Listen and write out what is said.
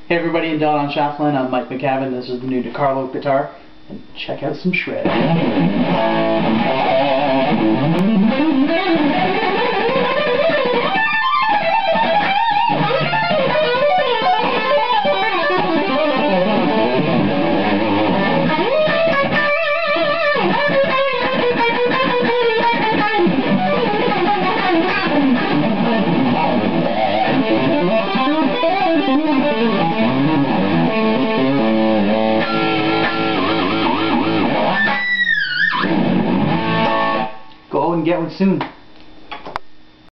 Hey everybody, in Don on Shaflin, I'm Mike McAvan. This is the new DeCarlo guitar, and check out some shred. Go and get one soon.